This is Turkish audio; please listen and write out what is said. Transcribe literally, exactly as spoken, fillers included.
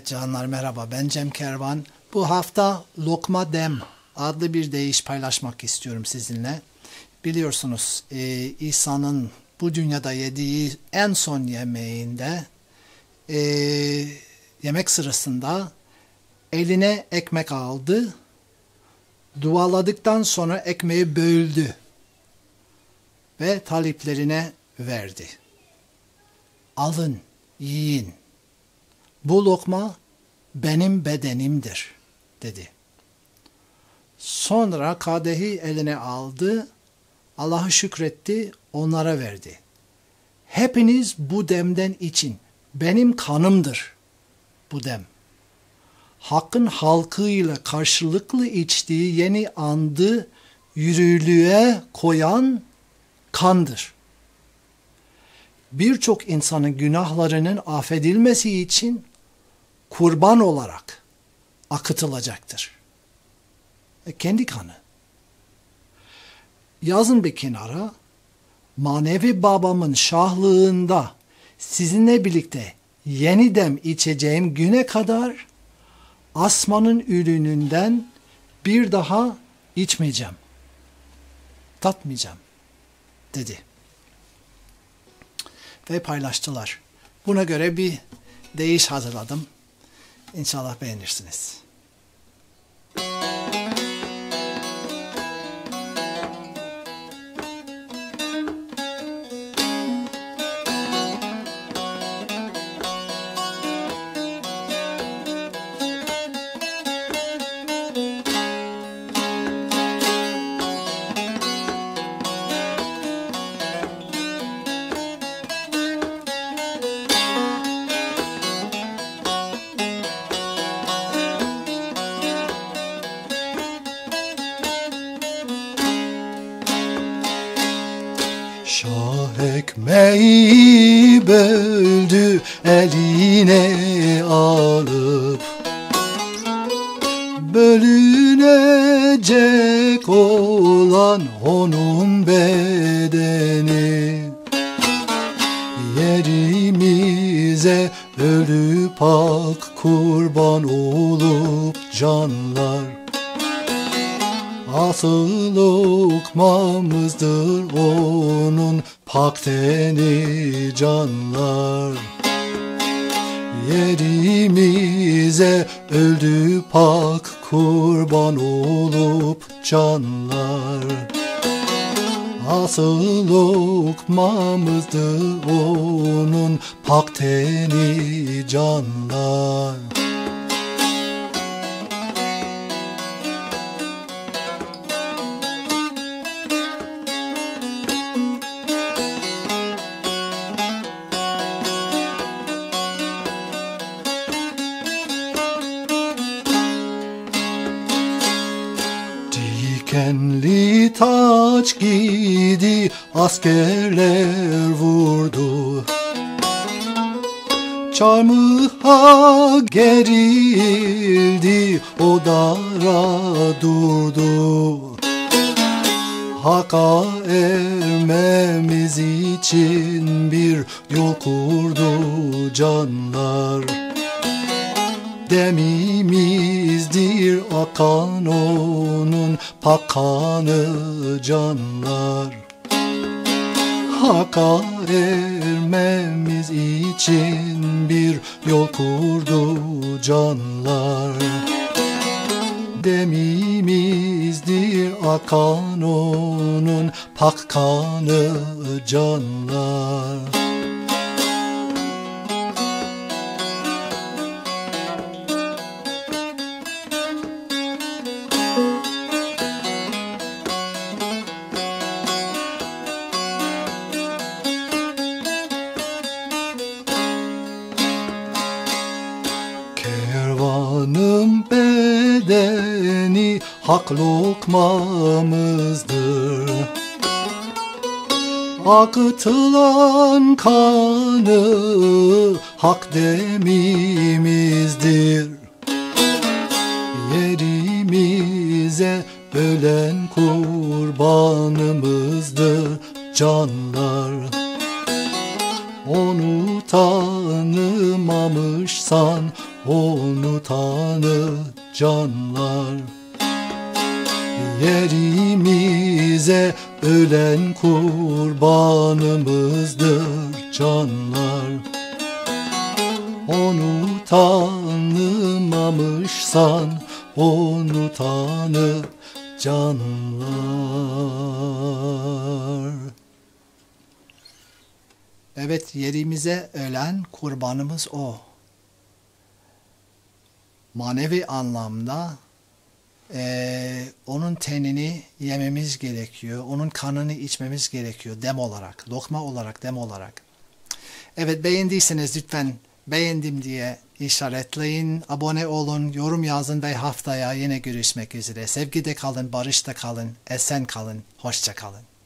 Canlar merhaba, ben Cem Kervan. Bu hafta Lokma Dem adlı bir deyiş paylaşmak istiyorum sizinle. Biliyorsunuz e, İsa'nın bu dünyada yediği en son yemeğinde e, yemek sırasında eline ekmek aldı, dualadıktan sonra ekmeği böldü ve taliplerine verdi. Alın, yiyin. Bu lokma benim bedenimdir, dedi. Sonra kadehi eline aldı, Allah'a şükretti, onlara verdi. Hepiniz bu demden için, benim kanımdır bu dem. Hakkın halkıyla karşılıklı içtiği yeni andı yürürlüğe koyan kandır. Birçok insanın günahlarının affedilmesi için kurban olarak akıtılacaktır. E kendi kanı. Yazın bir kenara, manevi babamın şahlığında sizinle birlikte yeniden içeceğim güne kadar asmanın ürününden bir daha içmeyeceğim, tatmayacağım, dedi. Ve paylaştılar. Buna göre bir deyiş hazırladım. İnşallah beğenirsiniz. Şah ekmeği böldü eline alıp, bölünecek olan onun bedeni. Yerimize ölüp ak kurban olup canlar, asıl lokmamızdır onun pak teni canlar. Yerimize öldü pak kurban olup canlar, asıl lokmamızdır onun pak teni canlar. Dikenli taç giydi, askerler vurdu. Çarmıha gerildi, o dara durdu. Hak'a ermemiz için bir yol kurdu canlar. Demimizdir akan onun pak kanı canlar. Hak'a ermemiz için bir yol kurdu canlar. Demimizdir akan onun pak kanı canlar. Kervanın bedeni hak lokmamızdır. Akıtılan kanı hak demimizdir. Yerimize ölen kurbanımızdır canlar. Onu tanımamışsan unutanı canlar. Yerimize ölen kurbanımızdır canlar. Onu tanımamışsan onu tanı canlar. Evet, yerimize ölen kurbanımız o. Manevi anlamda e, onun tenini yememiz gerekiyor. Onun kanını içmemiz gerekiyor dem olarak, lokma olarak, dem olarak. Evet, beğendiyseniz lütfen beğendim diye işaretleyin, abone olun, yorum yazın ve haftaya yine görüşmek üzere. Sevgide kalın, barışta kalın, esen kalın, hoşça kalın.